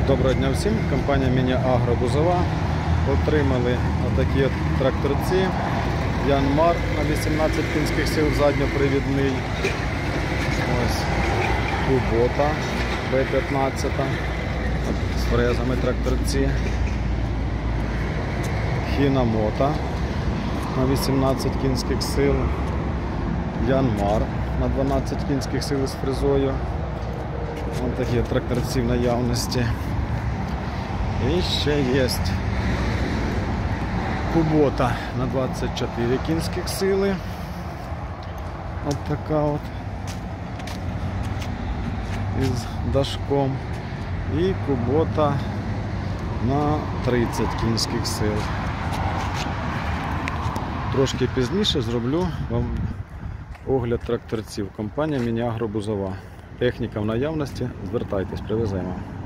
Доброго дня всім, компанія Міні-Агро Бузова. Отримали отакі от тракторці Янмар на 18 кінських сил, задньопривідний. Ось Кубота B15 з фрезами тракторці. Хіномота на 18 кінських сил. Янмар на 12 кінських сил з фрезою. Ось такі тракторці в наявності. І ще є Кубота на 24 кінських сили. Ось така от із дашком. І Кубота на 30 кінських сил. Трошки пізніше зроблю вам огляд тракторців. Компанія Міні-Агро Бузова. Техніка в наявності, звертайтесь, привеземо.